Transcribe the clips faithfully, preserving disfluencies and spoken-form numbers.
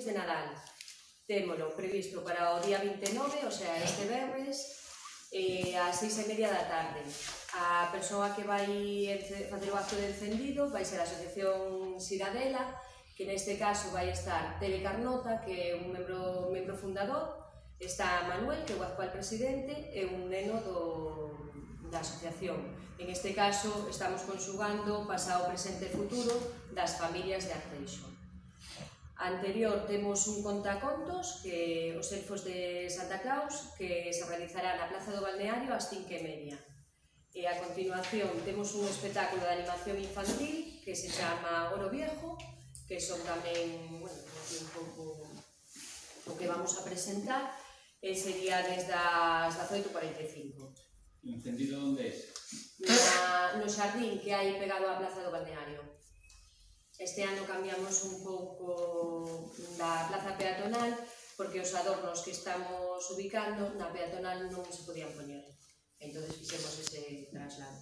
de Nadal. Témolo previsto para o día vinte e nove, o sea, este venres, ás seis e media da tarde. A persoa que vai facer o acto de encendido vai ser a Asociación Ciradela, que neste caso vai estar Tere Carnota, que é un membro, membro fundador, está Manuel, que é o actual presidente, e un neno do, da asociación. En este caso estamos conxugando pasado, presente e futuro das familias de Arteixo. Anterior temos un contacontos, que os elfos de Santa Claus, que se realizará na Plaza do Balneario ás cinco e media. E a continuación temos un espectáculo de animación infantil que se chama Oro Viejo, que son tamén, bueno, un pouco o que vamos a presentar, e sería desde as dezaoito cuarenta e cinco. Encendido onde é? No xardín que hai pegado á Plaza do Balneario. Este ano cambiamos un pouco da plaza peatonal porque os adornos que estamos ubicando na peatonal non se podían poñer. Entón fixemos ese traslado.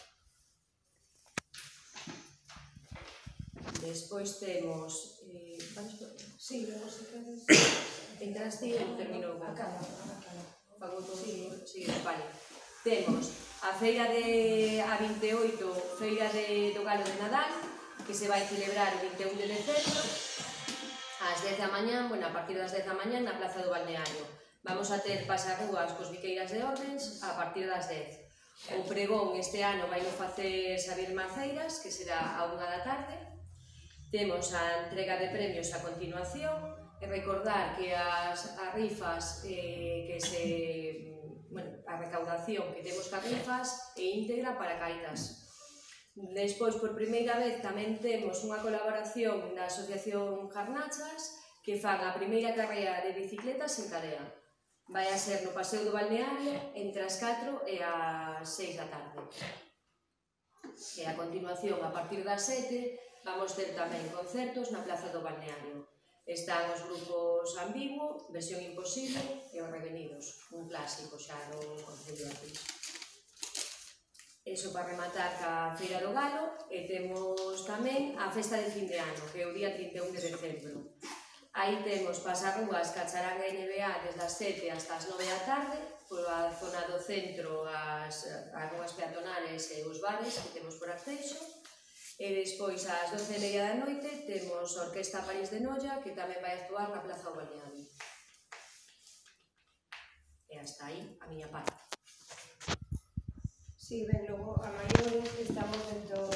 Despois temos... Sí, logo se quedes... Entraste e terminou. Acá, acá. Fago todo. Sí, vale. Temos a feira de a vinte e oito, feira do Galo de Nadal, que se vai celebrar o vinte e un de decembro ás dez da mañá, bueno, a partir das dez da mañá na Plaza do Balneario. Vamos a ter pasarrúas cos biqueiras de ordens a partir das dez. O pregón este ano vai facer Xavier Maceiras, que será a unha da tarde. Temos a entrega de premios a continuación e recordar que as, as rifas eh, que se... bueno, a recaudación que temos ca rifas é íntegra para Caritas. Despois, por primeira vez, tamén temos unha colaboración da Asociación Garnachas que fan a primeira carreira de bicicletas en cadea. Vai a ser no Paseo do Balneario entre as catro e as seis da tarde. E a continuación, a partir das sete, vamos ter tamén concertos na Plaza do Balneario. Están os grupos Ambiguo, Versión Imposible e os Revenidos, un clásico xa do Concello de Arteixo. Eso para rematar ca Feira do Galo, e temos tamén a festa de fin de ano, que é o día trinta e un de decembro. Aí temos pasarrúas Cacharanga N B A desde as sete hasta as nove da tarde, pola zona do centro, as, as rúas peatonales e os bares que temos por Arteixo. E despois, ás doce e media da noite, temos a Orquesta París de Noia, que tamén vai actuar na Plaza do Balneario. E hasta aí a miña parte. Sí, ben, logo a maiores estamos dentro,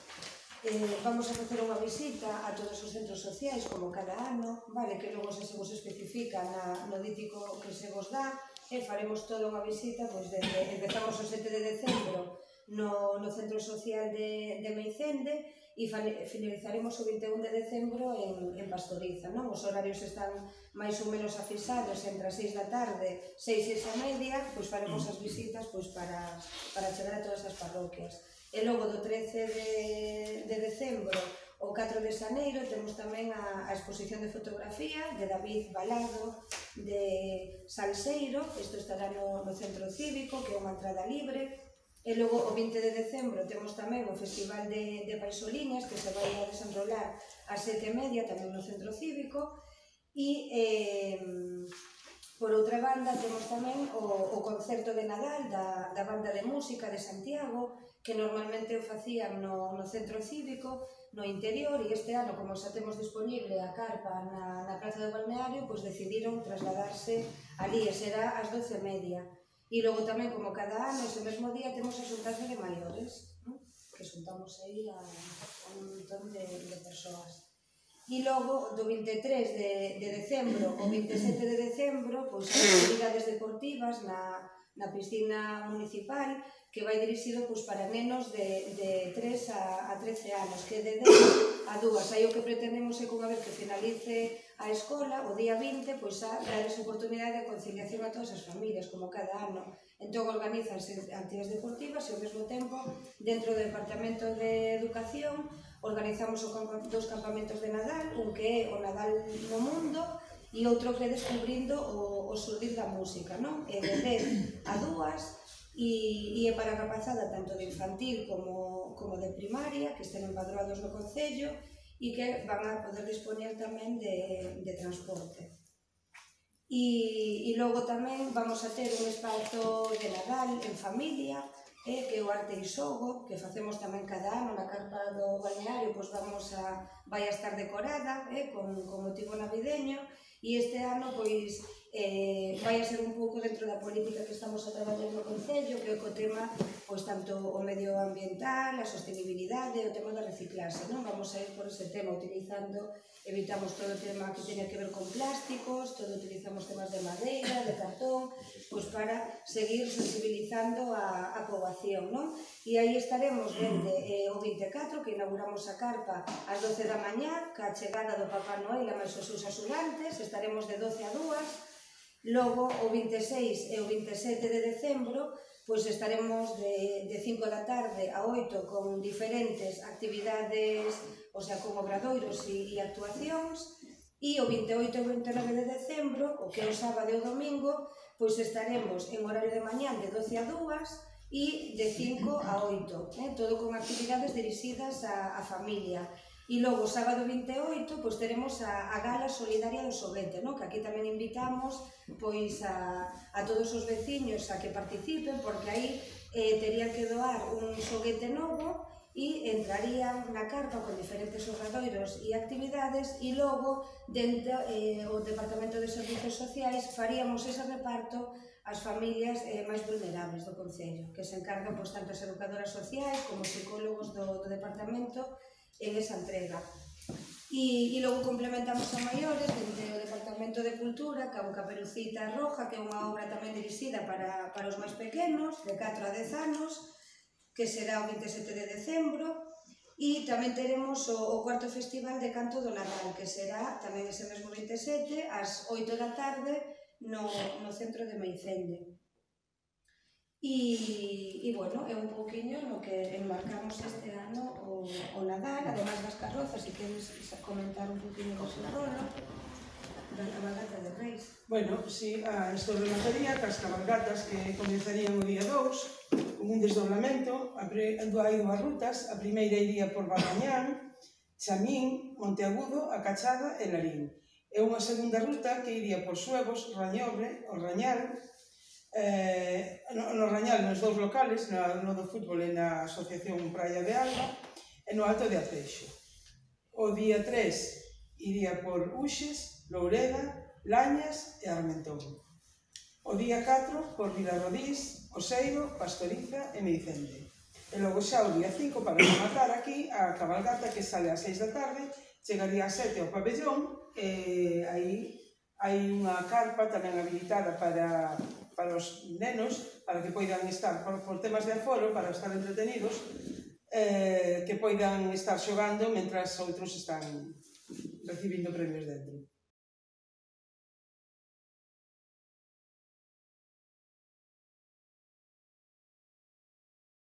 eh, vamos a facer unha visita a todos os centros sociais como cada ano, vale, que logo se se vos especifica na, no dítico que se vos dá, e faremos toda unha visita, pois desde, empezamos o sete de decembro no, no centro social de, de Meicende e finalizaremos o vinte e un de decembro en, en Pastoriza, non? Os horarios están máis ou menos afisados entre as seis da tarde, seis, seis e media, pois faremos as visitas pois para, para chegar a todas as parroquias. E logo do trece de, de decembro ao catro de xaneiro temos tamén a, a exposición de fotografía de David Balado de Salseiro, isto estará no, no centro cívico, que é unha entrada libre. E logo o vinte de decembro temos tamén o Festival de, de Paisoliñas, que se vai a desenrolar ás sete e media tamén no centro cívico. E eh, por outra banda temos tamén o, o concerto de Nadal da, da banda de música de Santiago, que normalmente o facían no, no centro cívico, no interior, e este ano, como xa temos disponible a carpa na, na Plaza do Balneario, pois decidiron trasladarse ali, e será ás doce e media. E logo tamén, como cada ano, ese mesmo día, temos a xuntanza de maiores, ¿no? Que xuntamos aí a, a un montón de, de persoas. E logo, do vinte e tres de, de decembro ao vinte e sete de decembro, pois as actividades deportivas na, na piscina municipal, que vai dirixido pois, para nenos de, de tres a trece anos, que de dez a dúas. Aí o que pretendemos é que unha vez que finalice a escola, o día vinte, pois a darles oportunidade de conciliación a todas as familias, como cada ano. Entón organizanse actividades deportivas e ao mesmo tempo, dentro do Departamento de Educación, organizamos dos campamentos de Nadal, un que é o Nadal no Mundo e outro que é descubrindo o, o surdir da música, non? E de dez a dúas, e, e é para a rapazada tanto de infantil como, como de primaria, que estén empadroados no Concello, e que van a poder dispoñer tamén de, de transporte. E, e logo tamén vamos a ter un espazo de Nadal en familia, eh, que é o Arte e Xogo, que facemos tamén cada ano na carpa do balneario, pois vamos a, vai a estar decorada eh, con, con motivo navideño, e este ano pois eh, vai a ser un pouco dentro da política que estamos a traballar no Concello, que é co tema pois tanto o medio ambiental, a sostenibilidade, o tema da reciclaxe, non? Vamos a ir por ese tema utilizando, evitamos todo o tema que teña que ver con plásticos, todo utilizamos temas de madeira, de cartón, pois para seguir sensibilizando a, a poboación, non? E aí estaremos dende eh, o vinte e catro, que inauguramos a carpa ás doce da mañá, ca chegada do Papá Noel e máis os seus axudantes, estaremos de doce a dúas, logo o vinte e seis e o vinte e sete de decembro, pois estaremos de, de cinco da tarde a oito con diferentes actividades, o sea, con obradoiros e, e actuacións, e o vinte e oito e vinte e nove de decembro, o que é o sábado e o domingo, pois estaremos en horario de mañán de doce a dúas e de cinco a oito, eh? Todo con actividades dirixidas á, á familia. E logo, sábado vinte e oito, pois teremos a, a gala solidaria do xoguete, no? Que aquí tamén invitamos pois a, a todos os veciños a que participen, porque aí eh, terían que doar un xoguete novo e entrarían na carpa con diferentes obradoiros e actividades, e logo, dentro eh, o Departamento de Servizos Sociais, faríamos ese reparto ás familias eh, máis vulnerables do Concello, que se encargan pois, tanto as educadoras sociais como os psicólogos do, do Departamento en esa entrega. E, e logo complementamos a maiores dentro do Departamento de Cultura, que é un Caperucita Roja, que é unha obra tamén dirixida para, para os máis pequenos, de catro a dez anos, que será o vinte e sete de decembro, e tamén teremos o, o cuarto Festival de Canto do Nadal, que será tamén ese mesmo vinte e sete, ás oito da tarde, no, no centro de Meicende. E, e, bueno, é un pouquiño no que enmarcamos este ano o, o Nadal, ademais das carrozas, se queres comentar un pouquiño do seu rolo, da cabalgata de Reis. Bueno, si, a isto remataría que as cabalgatas que comenzarían o día dous, con un desdoblamento, hai dúas rutas, a primeira iría por Bagañán, Chamín, Monteagudo, A Cachada e Larín. E unha segunda ruta que iría por Suevos, Rañobre, o Rañal, Eh, no, no Rañal, nos dous locales, no, no do fútbol e na Asociación Praia de Alba, e no Alto de Aceixo. O día tres iría por Uxes, Loureda, Lañas e Armentón. O día catro por Vilarrodís, Oseiro, Pastoriza e Meicende. E logo xa o día cinco, para rematar aquí, a cabalgata que sale ás seis da tarde, chegaría ás sete ao pabellón, e aí hai unha carpa tamén habilitada para... para os nenos, para que poidan estar, por, por temas de aforo, para estar entretenidos, eh, que poidan estar xogando mentras outros están recibindo premios dentro.